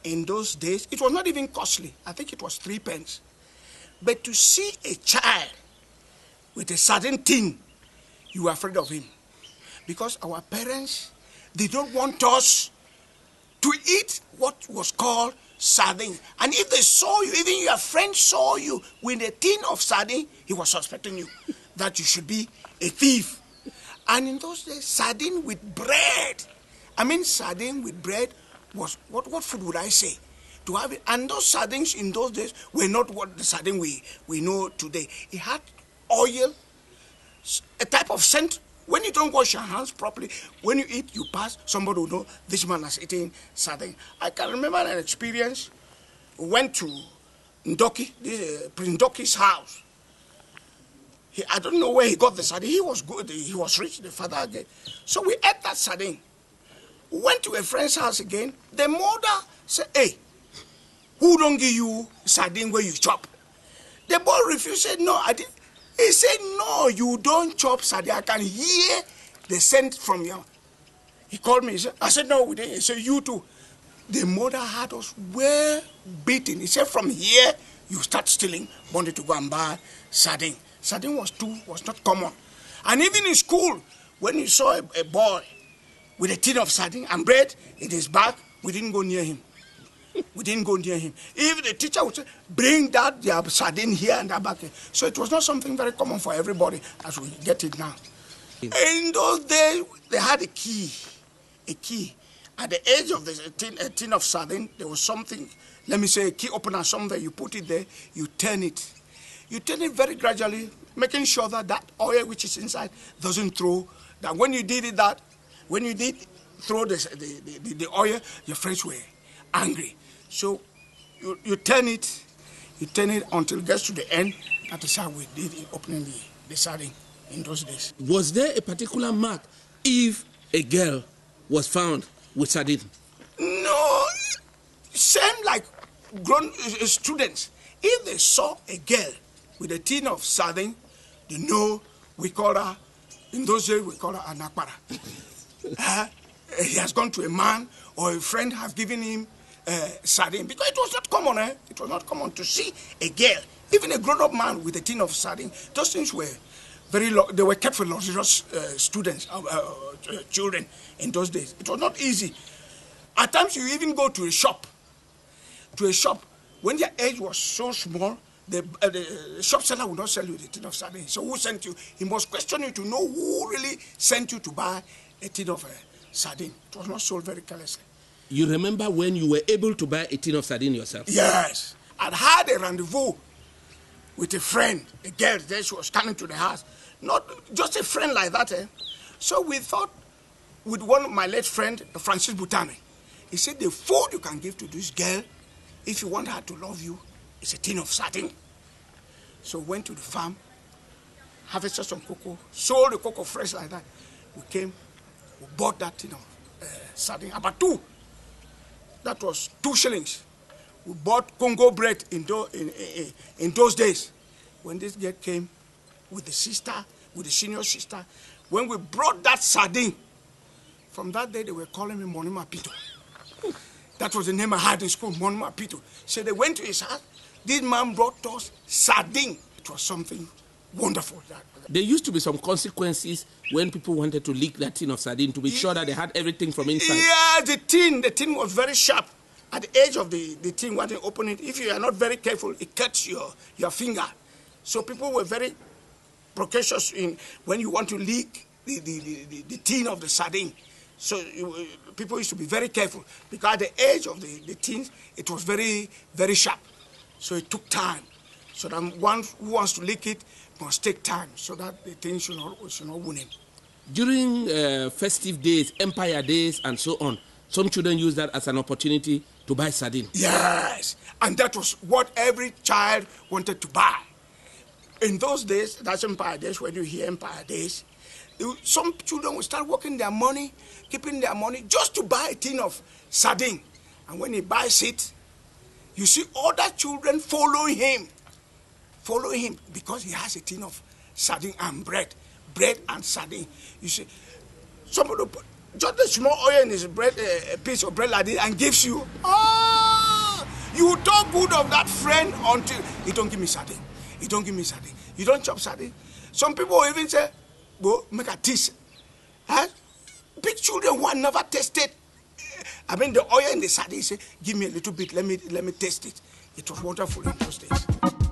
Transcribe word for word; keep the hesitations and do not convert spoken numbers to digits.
in those days, it was not even costly. I think it was three pence. But to see a child with a sardine tin, you were afraid of him. Because our parents, they don't want us to eat what was called sardine. And if they saw you, even your friend saw you with a tin of sardine, he was suspecting you that you should be a thief. And in those days, sardine with bread. I mean, sardine with bread was, what, what food would I say? To have it. And those sardines in those days were not what the sardine we, we know today. It had oil, a type of scent. When you don't wash your hands properly, when you eat, you pass, somebody will know this man has eaten sardine. I can remember an experience. We went to Ndoki, this, uh, Prince Ndoki's house. He, I don't know where he got the sardine. He was good. He was rich, the father again. So we ate that sardine. We went to a friend's house again. The mother said, hey, who don't give you sardine where you chop? The boy refused, said, no, I didn't. He said, no, you don't chop sardine. I can hear the scent from you. He called me. He said, I said, no, we didn't. He said, you too. The mother had us well beaten. He said, from here, you start stealing, wanted to go and buy sardine. Sardine was too, was not common. And even in school, when you saw a, a boy with a tin of sardine and bread in his bag, we didn't go near him. We didn't go near him. If the teacher would say, bring that their sardine here and that back. So it was not something very common for everybody as we get it now. In those days, they had a key. A key. At the edge of the tin, a tin of sardine, there was something, let me say a key opener somewhere. You put it there, you turn it. You turn it very gradually, making sure that that oil which is inside doesn't throw. That when you did it, that when you did throw the, the, the, the oil, your friends were angry. So you, you turn it, you turn it until it gets to the end. That is how we did it, opening the, the sardine in those days. Was there a particular mark if a girl was found with sardine? No, same like grown uh, students. If they saw a girl with a tin of sardine, they know we call her, in those days we call her an akpara. uh, he has gone to a man or a friend has given him Uh, sardine, because it was not common, eh? It was not common to see a girl, even a grown-up man with a tin of sardine. Those things were very, lo they were kept for luxurious uh, students, uh, uh, children in those days. It was not easy. At times you even go to a shop, to a shop, when your age was so small, the, uh, the shop seller would not sell you the tin of sardine. So who sent you? He must question you to know who really sent you to buy a tin of uh, sardine. It was not sold very carelessly. You remember when you were able to buy a tin of sardine yourself? Yes. I'd had a rendezvous with a friend, a girl there, she was coming to the house. Not just a friend like that, eh? So we thought with one of my late friend, Francis Butane. He said, the food you can give to this girl, if you want her to love you, is a tin of sardine. So we went to the farm, harvested some cocoa, sold the cocoa fresh like that. We came, we bought that tin of uh, sardine, about two. That was two shillings. We bought Congo bread in, do, in, in, in those days. When this girl came with the sister, with the senior sister, when we brought that sardine, from that day they were calling me Monima Pito. That was the name I had in school, Monima Pito. So they went to his house. This man brought us sardine. It was something wonderful. There used to be some consequences when people wanted to leak that tin of sardine to be sure that they had everything from inside. Yeah, the tin, the tin was very sharp. At the edge of the, the tin, when they open it, if you are not very careful, it cuts your, your finger. So people were very precocious in when you want to leak the, the, the, the, the tin of the sardine. So you, people used to be very careful because at the edge of the, the tin, it was very, very sharp. So it took time. So that one who wants to leak it must take time so that the thing should not, should not wound him. During uh, festive days, Empire days, and so on, some children use that as an opportunity to buy sardine. Yes, and that was what every child wanted to buy. In those days, that's Empire days, when you hear Empire days, some children will start working their money, keeping their money just to buy a tin of sardine. And when he buys it, you see other children following him. Follow him because he has a tin of sardine and bread. Bread and sardine. You see, somebody put just a small oil in his bread, uh, a piece of bread like this, and gives you. Oh! You talk good of that friend until he don't give me sardine. He don't give me sardine. You don't chop sardine. Some people even say, "Bo, make a taste." Huh? Big children who have never tasted, I mean, the oil in the sardine, say, "Give me a little bit. Let me let me taste it." It was wonderful in those days.